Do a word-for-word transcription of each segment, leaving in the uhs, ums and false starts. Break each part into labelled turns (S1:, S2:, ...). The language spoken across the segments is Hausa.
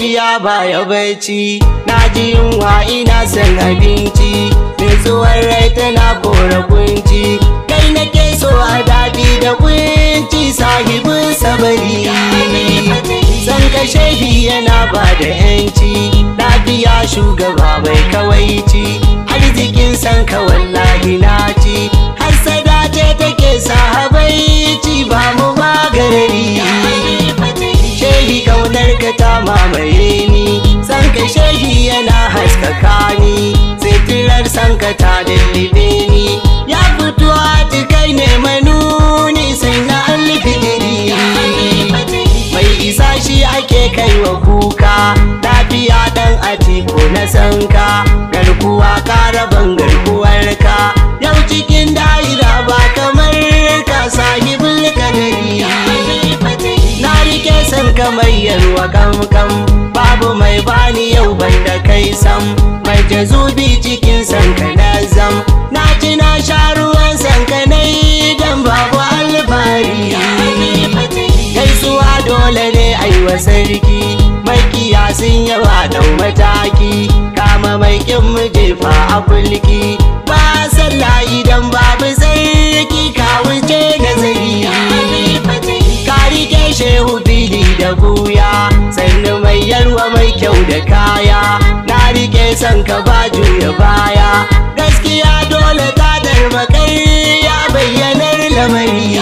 S1: tafiya baya bacci, na ji yunwa ina son abinci, nutsuwar rai tana kora kunci, kai nake so a daɗi da kunci sahibin sabari. San ka shehi yana ba da yanci, lafiya shugaba mai kawaici, arzikin san ka wallahi na ci, hassada ce take sahabaici ba mu magarari. Shehi kaunar ka ta mamaye ni, san ka shehi yana haskaka ni, sitirar san ka ta lullube ni, ya fito a cikai ne manuni sai na alfidiri. Mai isa shi ake kai wa kuka, lafiya dan Atiku na sanka, garkuwa karaban garkuwarka, yau cikin da'ira ba kamar ka sahibul kadari. Na rike san kamar yarwa kamkam, babu mai bani yau banda kai sam, mai jazubi cikin sanka na zam, na ci na sha ruwan sanka na idan babu alfahari. Gaisuwa dole ne aiwa sarki, makiya sun yawa dan mataki, kama mai kin mu jefa a kulki, ba sallah idan babu sarki ka wuce nazari. Ka rike shehu fili da buya, sannu mai yarwa mai kyau da kaya, na rike san ka ba juya baya, gaskiya dole ta darmakai ya bayyanar lamari.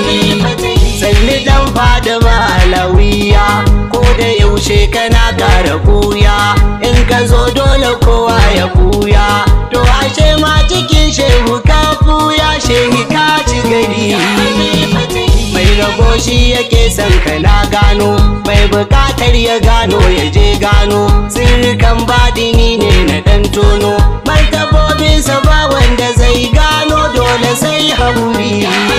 S1: Sannu dan Fadima alawiya, ko da yaushe kana kara kuya, in ka zo dole kowa ya kuya, to ashe ma cikin shehu ka fuya, shehi ka ci gari. Mai rabo shi yake son ka na gano, mai bukatar ya gano ya je gano, sirrikan badini ne na dan tono, martabobinsa ba wanda zai gano, dole sai haƙuri.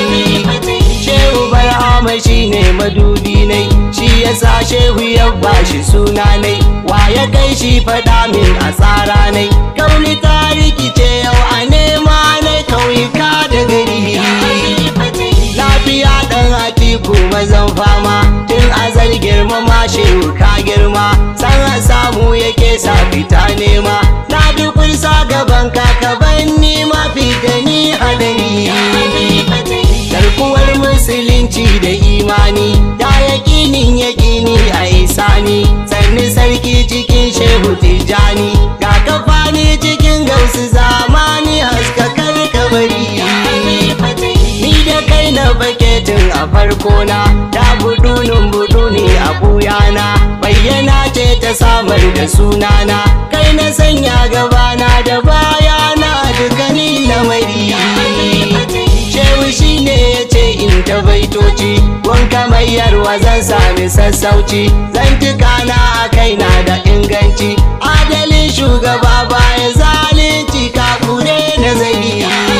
S1: Shehu Barhama shi ne madubi nai, shi yasa shehu ya bashi suna nai, wa ya kai shi faɗa min a tsara nai, kauni ta rikice yau a nema nai, kauyuka da gari. Lafiya ɗan Atiku mazan fama, tun azal girmama shehu ka girma, san a samu yake sa fita nema, na dukunsa gaban kakaban ni mafi da ni hadari. Garkuwar musulunci da imani, ya yaƙinin yaƙini a isani, sannu sarki cikin shehu tijjani, ga kafani cikin gausu zamani haskakar kabari. Ni da kai na baketin a farko na, ta budunin buduni a buyana, bayyana ce ta samar da sunana, kai na sanya gabana da bayana dukkanin lamari. Shehu shi ne ya ce in ta baitoci, wanka mai yarwa zan sami sassauci, zan tukana a kaina da inganci, adalin shugaba baya zalunci kakure nazari.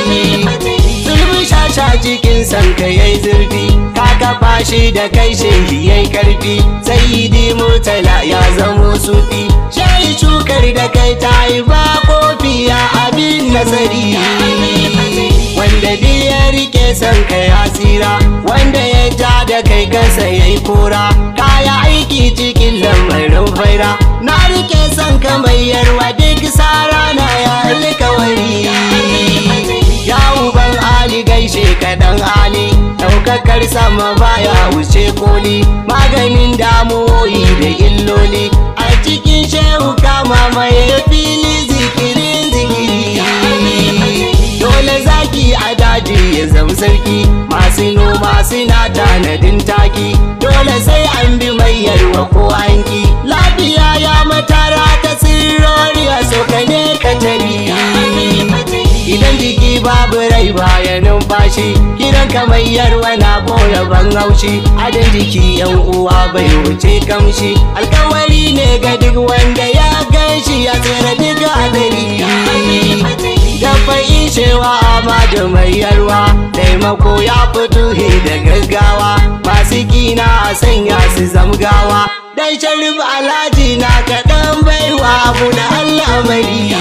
S1: Zulmi shasha cikin sanka yayi zurfi, ka kafa shi da kai shehi yayi karfi, sayyidi murtala ya zamo sufi, shehi shukar da kai ta yi ba kofi ya abin nazari. Wanda dai ya rike san ka ya tsira, wanda ya ja da kai kansa ya yi kora, kaya aiki cikin lamarin faira, na rike san ka mai yarwa duk sara na ya alkawari. Ya uban Ali gaishe ka dan Ali, ɗaukakar sama baya wuce koli, maganin damuwoyi da illoli, a cikin shehu kama mai fili zikirin zikiri. Dole zaki a daji ya zama sarki, masu noma suna tanadin taki, dole sai an bi mai yarwa ko anki, lafiya ya matara ta sirrori a sokane ka tari. Idan jiki babu rai baya numfashi, kiran ka mai yarwa na kora ban haushi, adan jiki yan uwa bai wuce kamshi, alkawari ne ga duk wanda ya ganshi ya tsere duk hadari. Dafa ishewa Amadu mai yarwa, taimako ya fito da gaggawa, masu kina a sanya su zamgawa, dan sharif alhaji na kaɗan baiwa abu da Allah mai.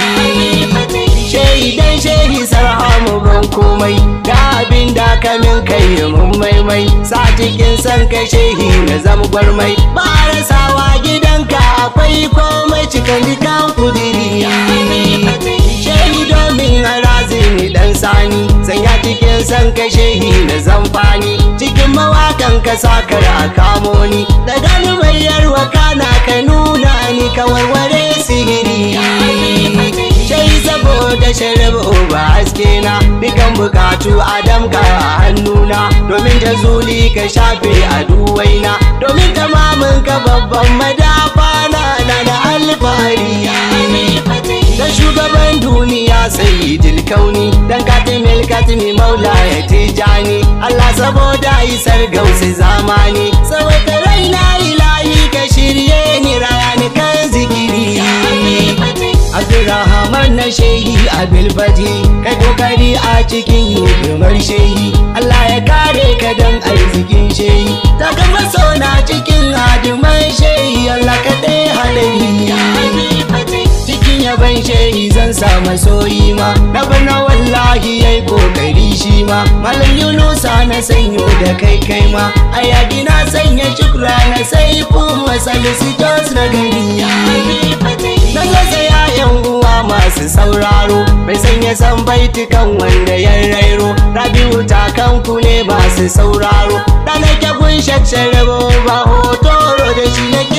S1: Shehi dan shehi sarhamu ban komai, da abin da kamin kai mun maimai, sa cikin san ka shehi na zam gwarmai, ba rasawa gidan sunanka akwai komai cikin dukan kudiri. Shehi domin harazimi dan sani, sanya cikin san ka shehi na zamfani. Cikin mawakan ka sakar a kamoni, da gani mai yarwa kana ka nuna ni ka warware sihiri. Shehi saboda sharabu ba haske na, dukan bukatu adam ka a hannuna. Domin jazuli ka shafe a duwaina, domin tamamin ka babban madafa na na da alfahari. Da shugaban duniya sayyidil kauni, dan katimil katimi maula ya tijani. Allah saboda isar gausi zamani, saboda raina ilahi ka shirye ni rayani kan zikiri. Abdurrahman na shehi abil fati, kai kokari a cikin hidimar shehi. Allah ya kare ka dan arzikin shehi, ta gama sona cikin hadiman shehi. Allah ka ɗaya halari cikin yaban shehi zan sa masoyi ma, na bana wallahi yayi kokari shi ma. Malam Yunusa na sanyo da kai kai ma, a yaki na sanya shukra na sai kuma salisitos na gari. Na gasa yayan uwa masu sauraro, bai sanya san baitukan wanda ya rairo. Rabi'u takanku ne masu sauraro, da nake gun shakshare ba hotoro da shi nake